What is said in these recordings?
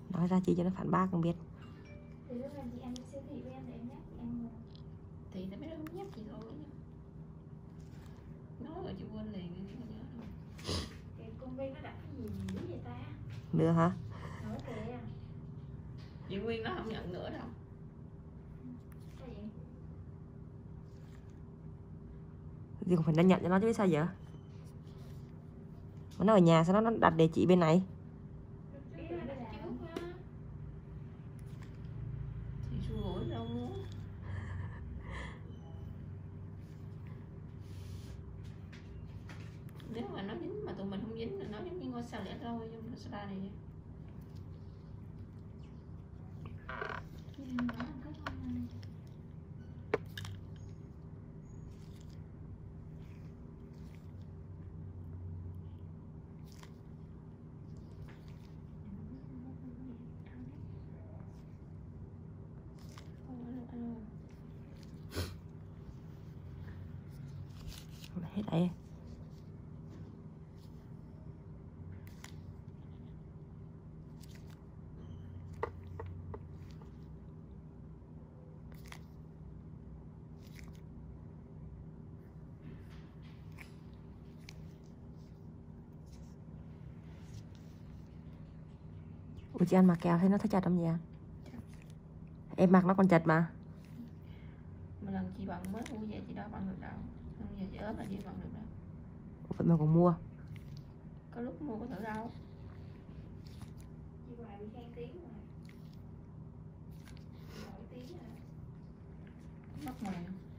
Nói ra chị cho nó phản bác không biết. Thì lúc này chị em đi siêu thị với em để em nhắc chị em rồi. Thì tao biết nó không nhắc chị thôi. Nói rồi chị quên liền rồi, chị nhớ đâu. Cái con Nguyên nó đặt cái gì dữ vậy ta? Nữa hả? Nữa kìa. Chị Nguyên nó không nhận nữa đâu. Sao vậy? Thì không phải nó nhận cho nó chứ biết sao vậy? Nó ở nhà sao nó đặt địa chỉ bên này? Thì xui rủi đâu muốn. Nếu mà nó dính mà tụi mình không dính là nó giống như ngôi sao lẻ loi trong spa này vậy. Hết đây. Ủa chị ăn mặc kèo thấy nó thấy chặt không vậy? Em mặc nó còn chặt mà. Một lần chị bận mới mua về chị đâu bận được đâu. Bây giờ chị ốm là chị bận được đâu. Vậy mà còn mua. Có lúc mua có thử đâu. Chị Hoài bị khen tiếng rồi. Nổi tiếng rồi. Mất mùi.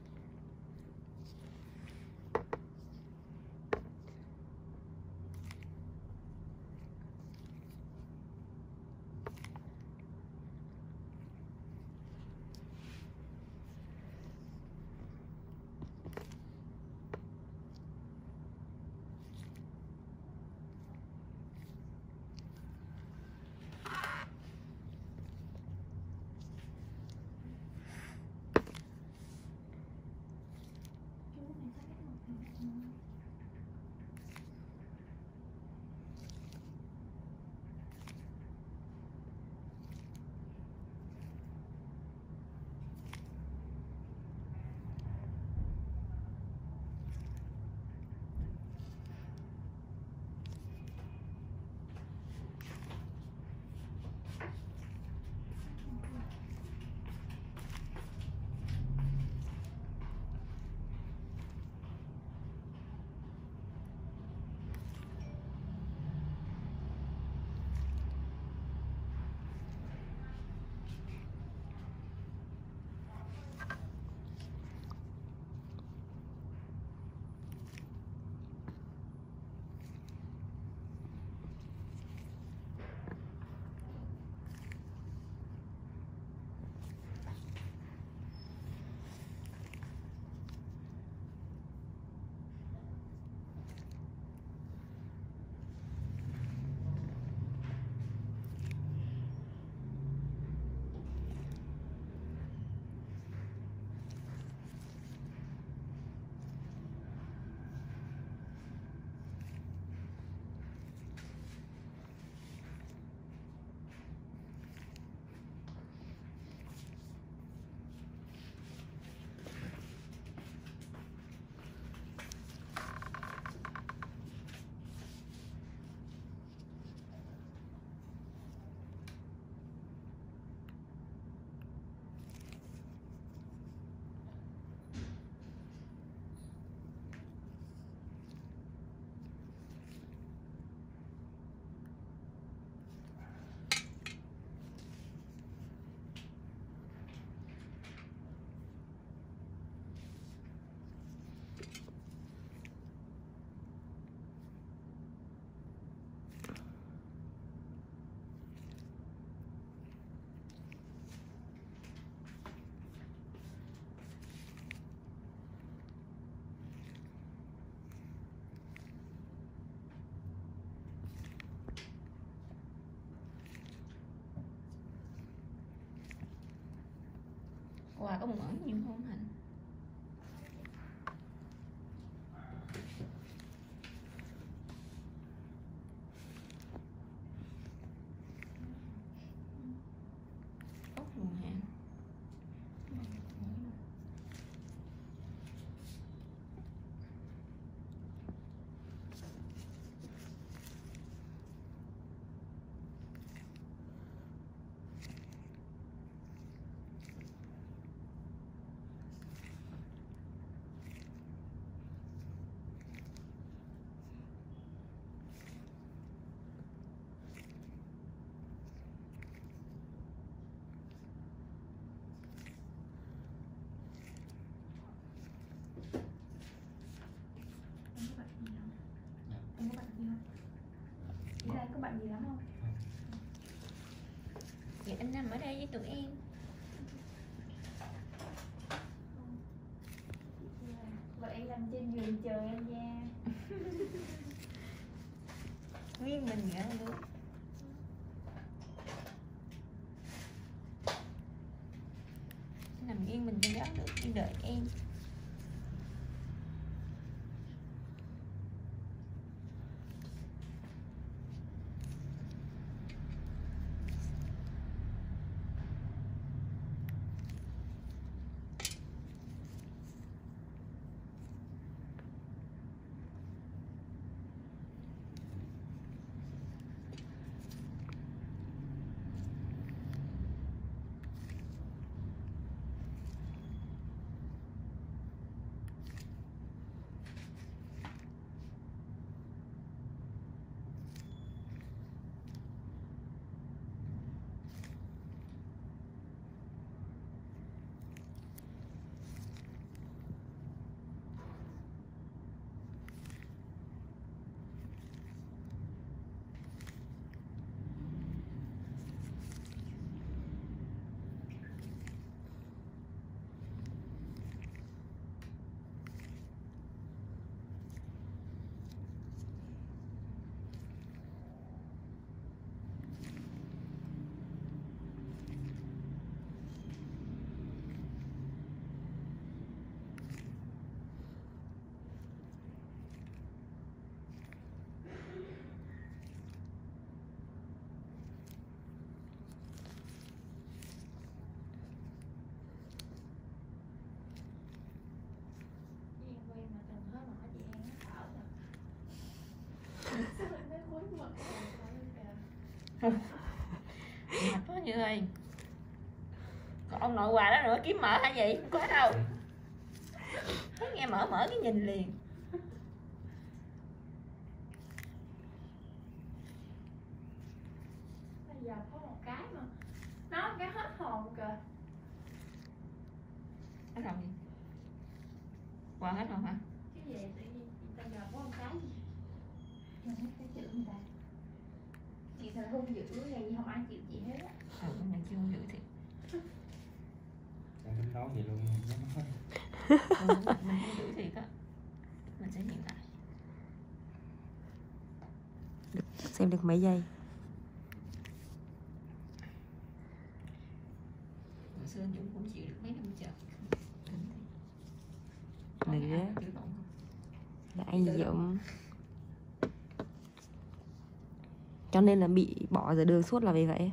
Quà có một ẩn nhiều không Hạnh? Thì anh nằm ở đây với tụi em. Vậy nằm trên giường chờ em nha. Nguyên mình ngỡ luôn. Nằm yên mình trên đó được, đi đợi em. Mệt quá Như ơi. Còn ông nội quà đó nữa kiếm mở hả vậy? Không có đâu. Thấy nghe mở cái nhìn liền. Bây giờ có một cái mà nó cái hết hồn kìa. Hết hồn gì? Quà hết hồn hả? Cái gì tự nhiên bây giờ có một cái gì? Cái chữ người ta. Chị thật hung dữ này nhưng không ai chịu chị hết á. Mình chưa hung dữ thiệt. Đang tính nói gì luôn không dám nói. Mình hung dữ thiệt á. Mình sẽ hiện lại. Xem được mấy giây. Hồi xưa Dũng cũng chịu được mấy năm chờ. Nữa là anh Dũng. Cho nên là bị bỏ giữa đường suốt là vì vậy.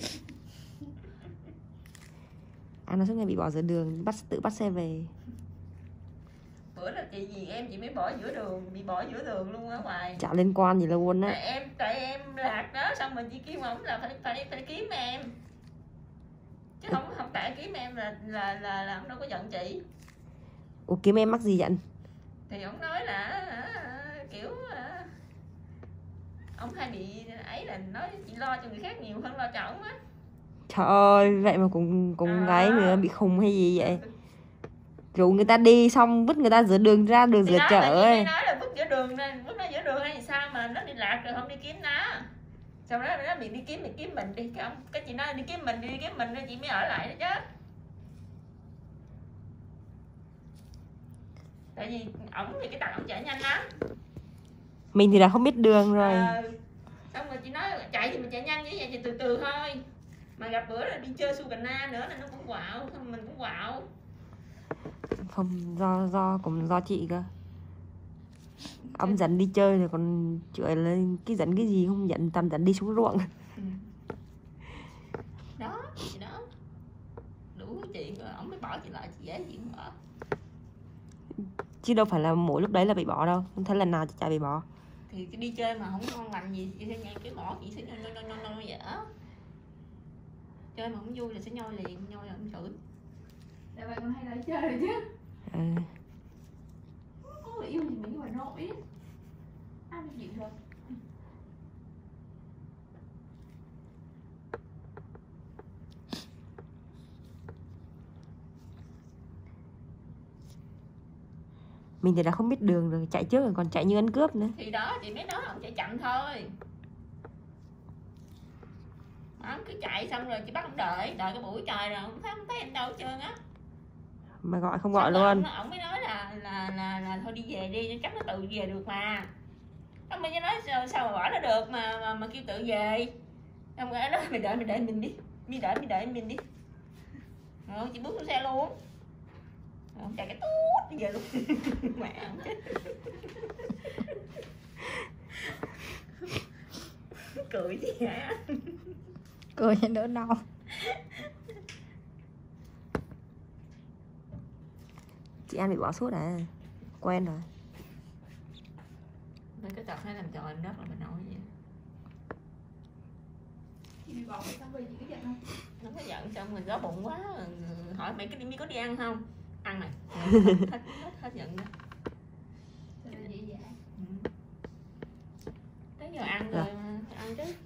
Anh nói suốt ngày bị bỏ giữa đường, tự bắt xe về. Bữa là chị vì em chị mới bỏ giữa đường, bị bỏ giữa đường luôn á ngoài. Chả liên quan gì luôn á. Tại em lạc đó, xong mình chỉ kiếm ổng là phải kiếm em. Chứ không tại kiếm em là ổng đâu có giận chị. Ủa kiếm em mắc gì giận? Thì ổng nói là kiểu ông hay bị ấy, là nói chị lo cho người khác nhiều hơn lo cho ổng á. Trời ơi, vậy mà cũng gái người bị khùng hay gì vậy? Rủ người ta đi xong vứt người ta giữa đường, ra đường giữa chợ ấy. Nói là vứt giữa đường, vứt nó giữa đường hay sao mà nó đi lạc rồi không đi kiếm nó. Sau đó nó bị đi kiếm mình đi, cái chị nói đi kiếm mình rồi chị mới ở lại đó chứ. Tại vì ổng thì cái tàu ổng chạy nhanh lắm. Mình thì đã không biết đường rồi. Xong rồi chị nói chạy thì mình chạy nhanh như vậy thì từ từ thôi. Mà gặp bữa là đi chơi 𝐬𝐿 nữa là nó cũng quạo, mình cũng quạo. Không, cũng do chị cơ. Ông dẫn đi chơi rồi còn chửi là cái dẫn cái gì không dẫn, tầm dẫn đi xuống ruộng. Đó, chị đó. Đủ chị rồi, ổng mới bỏ chị lại, chị dễ gì cũng bỏ. Chứ đâu phải là mỗi lúc đấy là bị bỏ đâu, không thấy lần nào chị chả bị bỏ. Thì đi chơi mà không ngon lành gì chị sẽ nhai cái bỏ, chị sẽ nhoi dở. Chơi mà không vui là sẽ nhoi liền, nhoi là không chửi. Tại vậy con hay lại chơi rồi chứ. Có người yêu gì mình như bà nội ấy. Ai bị chịu rồi. Mình thì đã không biết đường rồi, chạy trước rồi còn chạy như ăn cướp nữa. Thì đó, chị mới nói ông chạy chậm thôi. Ông cứ chạy xong rồi chị bắt ông đợi cái buổi trời rồi không thấy anh đâu hết trơn á. Mà gọi không gọi xong luôn. Ông mới nói là thôi đi về đi, chắc nó tự về được mà. Ông mới nói sao mà bỏ nó được mà kêu tự về. Ông nói đó mày đợi mình đi, mày đợi mình đi. Rồi chị bước xuống xe luôn. Rồi ông chạy cái tút đi về luôn. Mẹ ông chết. Cười gì hả? Cười cho đỡ đau. Chị An bị bỏ sốt à, quen rồi. Mấy cái tật hay làm trò em đất là mình nói vậy. Chị bị bỏ vậy xong rồi chị có giận không? Nó có giận xong mình gói bụng quá. Hỏi mày có đi ăn không? Ăn này. Hết giận đó. Rồi dễ dãi. Tới giờ ăn rồi mà ăn chứ.